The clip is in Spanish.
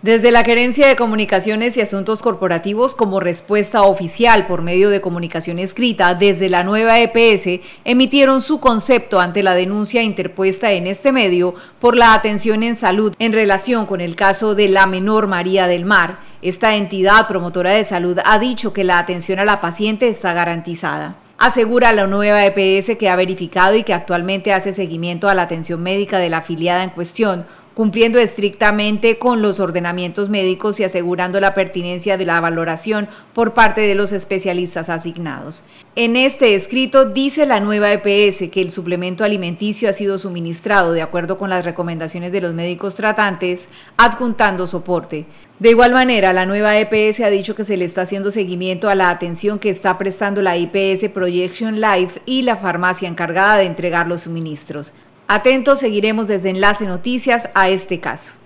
Desde la Gerencia de Comunicaciones y Asuntos Corporativos, como respuesta oficial por medio de comunicación escrita desde la nueva EPS, emitieron su concepto ante la denuncia interpuesta en este medio por la atención en salud en relación con el caso de la menor María del Mar. Esta entidad promotora de salud ha dicho que la atención a la paciente está garantizada. Asegura la nueva EPS que ha verificado y que actualmente hace seguimiento a la atención médica de la afiliada en cuestión, cumpliendo estrictamente con los ordenamientos médicos y asegurando la pertinencia de la valoración por parte de los especialistas asignados. En este escrito dice la nueva EPS que el suplemento alimenticio ha sido suministrado de acuerdo con las recomendaciones de los médicos tratantes, adjuntando soporte. De igual manera, la nueva EPS ha dicho que se le está haciendo seguimiento a la atención que está prestando la IPS Projection Life y la farmacia encargada de entregar los suministros. Atentos, seguiremos desde Enlace Noticias a este caso.